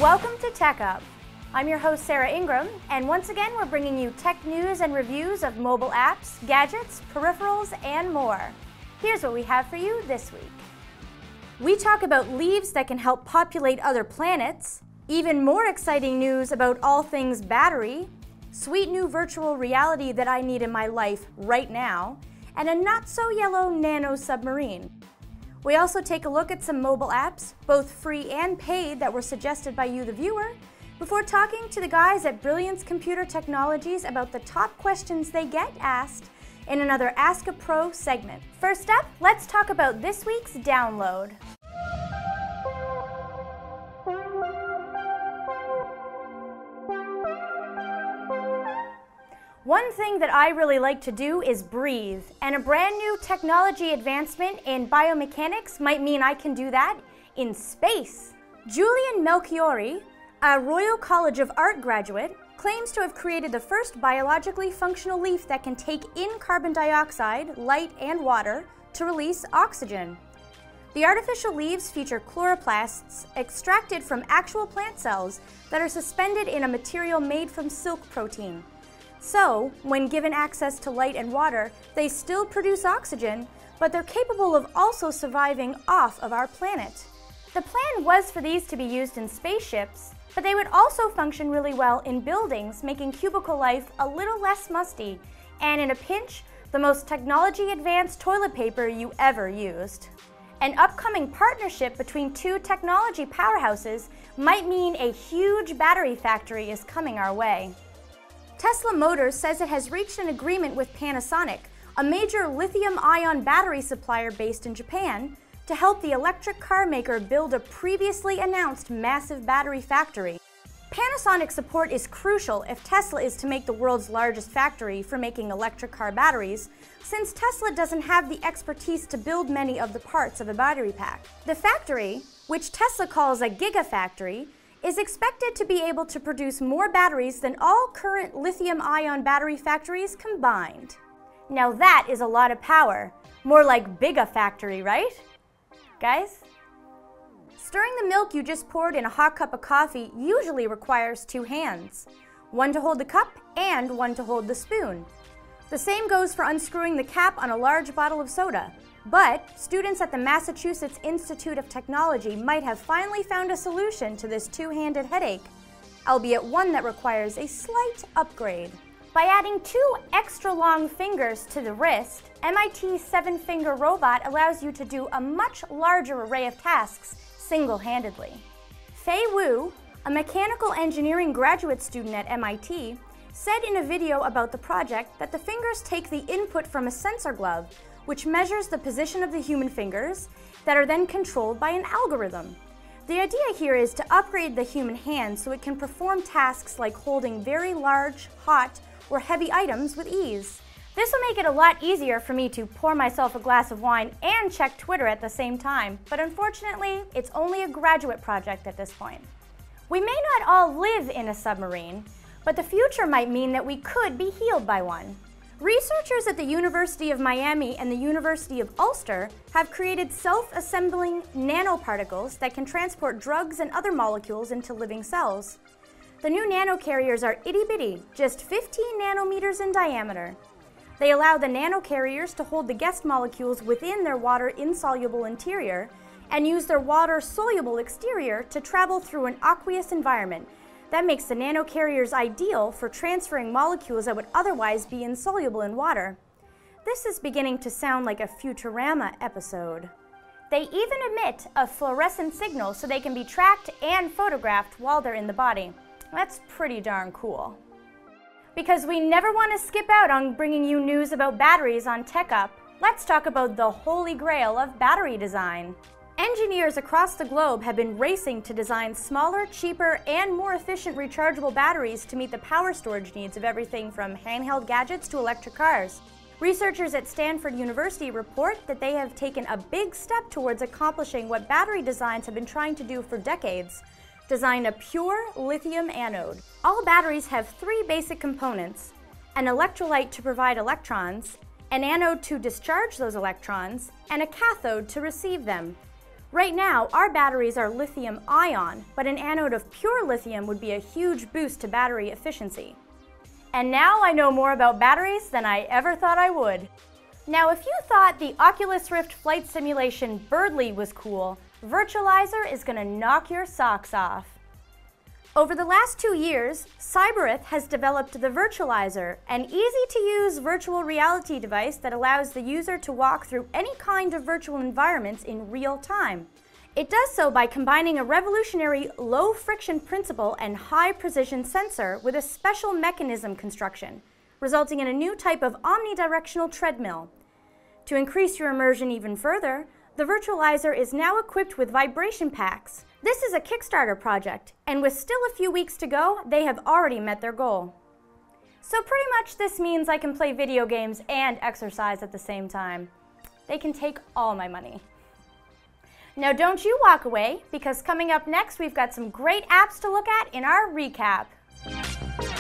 Welcome to Tech Up. I'm your host Sarah Ingram, and once again we're bringing you tech news and reviews of mobile apps, gadgets, peripherals, and more. Here's what we have for you this week. We talk about leaves that can help populate other planets, even more exciting news about all things battery, sweet new virtual reality that I need in my life right now, and a not-so-yellow nano submarine. We also take a look at some mobile apps, both free and paid, that were suggested by you, the viewer, before talking to the guys at Brilliance Computer Technologies about the top questions they get asked in another Ask a Pro segment. First up, let's talk about this week's download. One thing that I really like to do is breathe, and a brand new technology advancement in biomechanics might mean I can do that in space. Julian Melchiori, a Royal College of Art graduate, claims to have created the first biologically functional leaf that can take in carbon dioxide, light, and water to release oxygen. The artificial leaves feature chloroplasts extracted from actual plant cells that are suspended in a material made from silk protein. So, when given access to light and water, they still produce oxygen, but they're capable of also surviving off of our planet. The plan was for these to be used in spaceships, but they would also function really well in buildings, making cubicle life a little less musty, and in a pinch, the most technology-advanced toilet paper you ever used. An upcoming partnership between two technology powerhouses might mean a huge battery factory is coming our way. Tesla Motors says it has reached an agreement with Panasonic, a major lithium-ion battery supplier based in Japan, to help the electric car maker build a previously announced massive battery factory. Panasonic support is crucial if Tesla is to make the world's largest factory for making electric car batteries, since Tesla doesn't have the expertise to build many of the parts of a battery pack. The factory, which Tesla calls a gigafactory, is expected to be able to produce more batteries than all current lithium-ion battery factories combined. Now that is a lot of power. More like bigafactory, right? Guys? Stirring the milk you just poured in a hot cup of coffee usually requires two hands. One to hold the cup and one to hold the spoon. The same goes for unscrewing the cap on a large bottle of soda. But students at the Massachusetts Institute of Technology might have finally found a solution to this two-handed headache, albeit one that requires a slight upgrade. By adding two extra long fingers to the wrist, MIT's 7-finger robot allows you to do a much larger array of tasks single-handedly. Fei Wu, a mechanical engineering graduate student at MIT, said in a video about the project that the fingers take the input from a sensor glove, which measures the position of the human fingers that are then controlled by an algorithm. The idea here is to upgrade the human hand so it can perform tasks like holding very large, hot, or heavy items with ease. This will make it a lot easier for me to pour myself a glass of wine and check Twitter at the same time, but unfortunately, it's only a graduate project at this point. We may not all live in a submarine, but the future might mean that we could be healed by one. Researchers at the University of Miami and the University of Ulster have created self-assembling nanoparticles that can transport drugs and other molecules into living cells. The new nanocarriers are itty-bitty, just 15 nanometers in diameter. They allow the nanocarriers to hold the guest molecules within their water-insoluble interior and use their water-soluble exterior to travel through an aqueous environment. That makes the nanocarriers ideal for transferring molecules that would otherwise be insoluble in water. This is beginning to sound like a Futurama episode. They even emit a fluorescent signal so they can be tracked and photographed while they're in the body. That's pretty darn cool. Because we never want to skip out on bringing you news about batteries on Tech Up, let's talk about the holy grail of battery design. Engineers across the globe have been racing to design smaller, cheaper, and more efficient rechargeable batteries to meet the power storage needs of everything from handheld gadgets to electric cars. Researchers at Stanford University report that they have taken a big step towards accomplishing what battery designs have been trying to do for decades: design a pure lithium anode. All batteries have three basic components: an electrolyte to provide electrons, an anode to discharge those electrons, and a cathode to receive them. Right now, our batteries are lithium-ion, but an anode of pure lithium would be a huge boost to battery efficiency. And now I know more about batteries than I ever thought I would. Now, if you thought the Oculus Rift flight simulation Birdly was cool, Virtualizer is going to knock your socks off. Over the last 2 years, Cybereth has developed the Virtualizer, an easy-to-use virtual reality device that allows the user to walk through any kind of virtual environments in real time. It does so by combining a revolutionary low-friction principle and high-precision sensor with a special mechanism construction, resulting in a new type of omnidirectional treadmill. To increase your immersion even further, the Virtualizer is now equipped with vibration packs. This is a Kickstarter project, and with still a few weeks to go, they have already met their goal. So pretty much this means I can play video games and exercise at the same time. They can take all my money. Now don't you walk away, because coming up next we've got some great apps to look at in our recap.